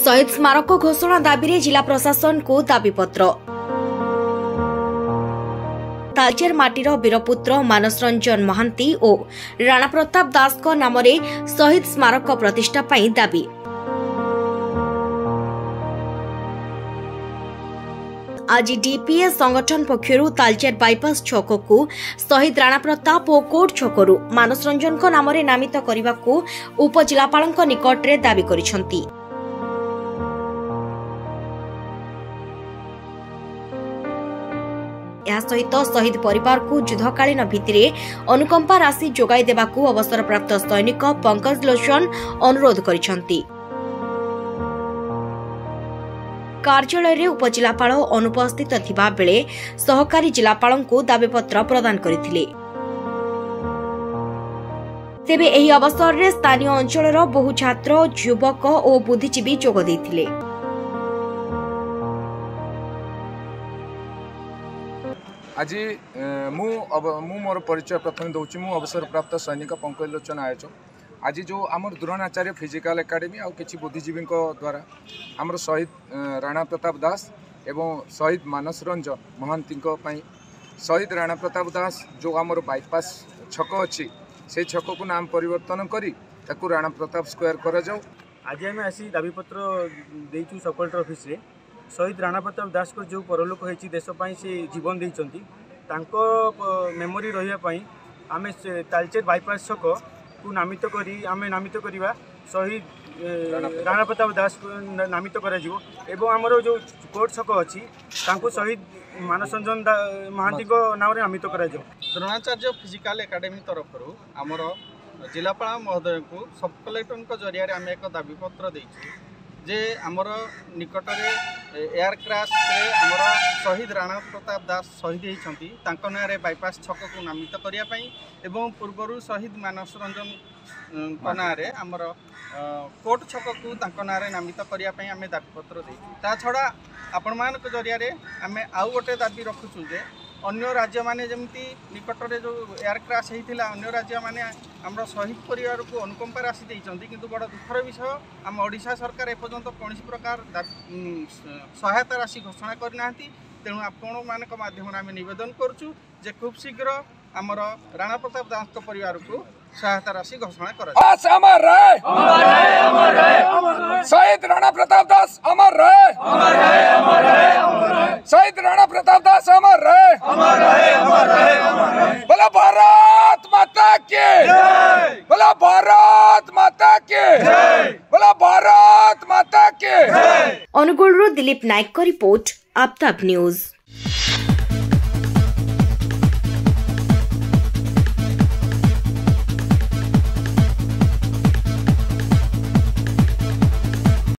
शहीद स्मारक घोषणा दाबी जिला प्रशासन को दाबीपत्र। तालचेर माटीर वीरपुत्र मानस रंजन महांती और राणा प्रताप दास को नाम शहीद स्मारक प्रतिष्ठा पाई दाबी। आज डीपीएस संगठन पक्षरु तालचेर बाईपास छक को शहीद राणा प्रताप और कोर्ट छकरू मानस रंजन को नाम नामित करने को उपजिलापाल निकट में दाबी करिसेंती। यह सहित शहीद परिवार को युद्धकालीन भित्तिरे अनुकंपा राशि जोगाई देबाकू अवसरप्राप्त सैनिक पंकज लोचन अनुरोध करिसेंती। कार्यालय रे उपजिलापाल अनुपस्थित थिबा बेले सहकारी जिलापाल को दाबीपत्र प्रदान करथिले। तेबे एही अवसर रे स्थानीय अंचलर बहु छात्र युवक और बुद्धिजीवी जोग दैथिले। आज मु मोर परिचय प्रथम दूची मु अवसर प्राप्त सैनिक पंकज लोचन आयोजक। आज जो आमर द्रोणाचार्य फिजिकल एकेडमी आ किसी बुद्धिजीवी द्वारा आमर शहीद राणा प्रताप दास एवं शहीद मानस रंजन महांती शहीद राणा प्रताप दास जो आमर बाईपास छक अच्छी से छक को नाम परिवर्तन करी ताकू राणा प्रताप स्क्वायर कर जाऊ। आज आम आसी दाबीपत्र देचु सब कलेक्टर ऑफिस रे शहीद राणा प्रताप दास को जो परलोक होती देशपाई से जीवन देती मेमोरी रही आम तालचेर बाईपास छक को नामित करी आम नामित करवा शहीद राणा प्रताप दास को नामित कर आमर जो कोर्ट छक अच्छी शहीद मानस रंजन महांती नाम नामित कर द्रोणाचार्य फिजिकल एकेडमी तरफ आमर जिलापाल महोदय को सब कलेक्टर जरिया आम एक दाबीपत्र देचु जे आमर निकट एयर क्रैश आमर शहीद राणा प्रताप दास शहीद होती ना बाईपास छक को नामित करने एवं पूर्वर शहीद मानस रंजन ना आमर कोर्ट छक को ना नामित करने आम दाबीपत्र देता छड़ा आपण मान जरिया आम आउ गोटे दाबी रखुचु जे अन्य राज्य माने जमती निकट में जो एयर क्रैश होता अन्य राज्य माने आमर शहीद परिवार को अनुकंपा राशि देते किंतु बड़ दुखर विषय आम ओडिशा सरकार एपर्यंत कौन प्रकार सहायता राशि घोषणा करना तेणु आपण मान माध्यम आम नवेदन करुचु जे खूब शीघ्र आमर राणा प्रताप दास परिवार को सहायता राशि घोषणा कर शहीद राणा प्रताप दास अमर रहे, शहीद राणा प्रताप दास अमर रहे, बोला भारत माता की, बोला भारत माता की, बोला भारत माता की। अनुगुल दिलीप नायक को रिपोर्ट, आपताब न्यूज।